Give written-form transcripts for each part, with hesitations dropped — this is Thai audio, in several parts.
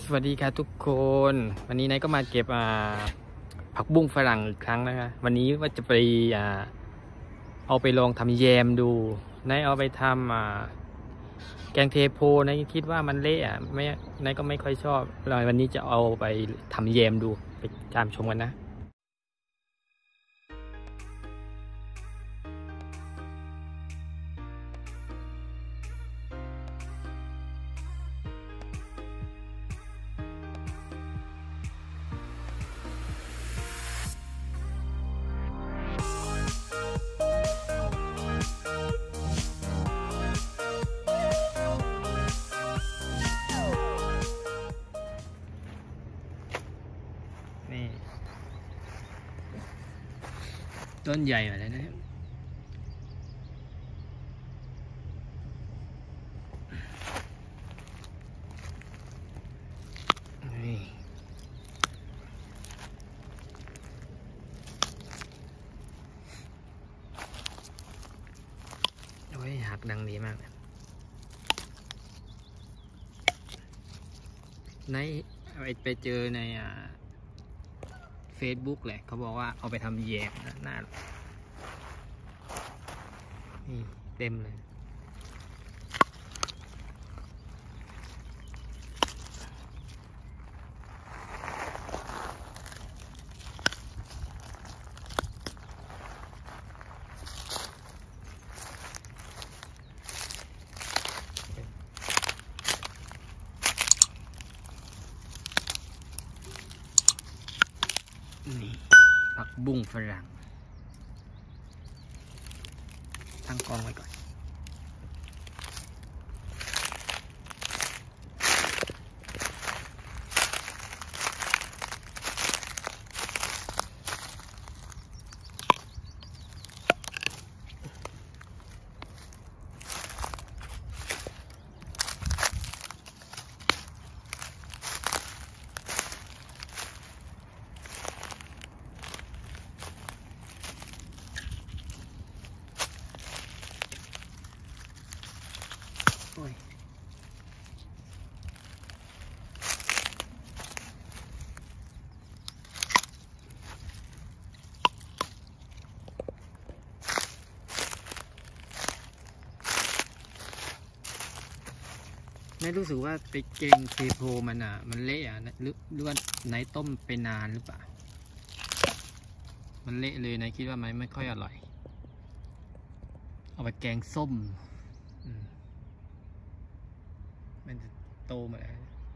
วัสดีครับทุกคนวันนี้นายก็มาเก็บผักบุ้งฝรั่งอีกครั้งนะคะวันนี้ว่าจะไปเอาไปลองทำแยมดูนายเอาไปทำแกงเทโพนายคิดว่ามันเละไม่นายก็ไม่ค่อยชอบเลยวันนี้จะเอาไปทำแยมดูไปตามชมกันนะนี่ต้นใหญ่เลยนะโอ้ยหักดังดีมากในไปเจอในFacebook แหละเขาบอกว่าเอาไปทำแยมนะน่านี่เต็มเลยนี่ผักบุ้งฝรั่งตั้งกองไว้ก่อนไม่รู้สึกว่าไปเกงเทโพมันมันเละหรือว่าไหนต้มไปนานหรือเปล่ามันเละเลยนายคิดว่าไม่ค่อยอร่อยเอาไปแกงส้มมันจะโตมาแล้ว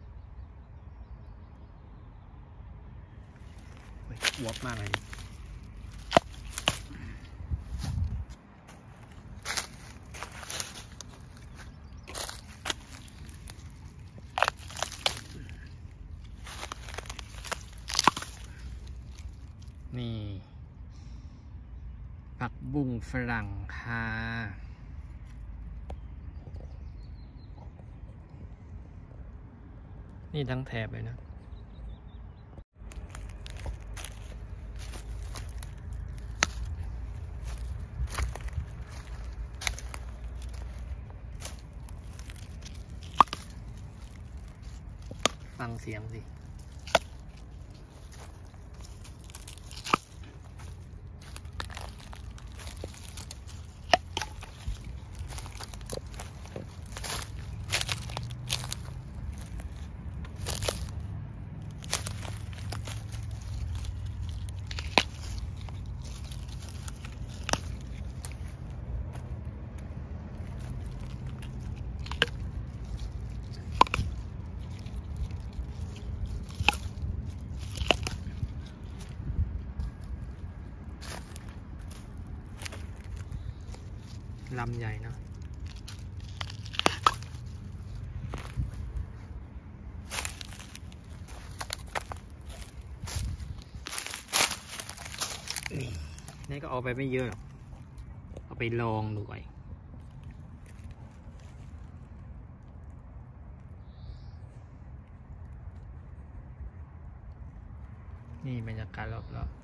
อวบมากเลยนี่ผักบุ้งฝรั่งค่ะนี่ทั้งแถบเลยนะฟังเสียงสิลำใหญ่เนาะนี่ก็เอาไปไม่เยอะหรอกเอาไปลองดูก่อนนี่บรรยากาศรอบๆ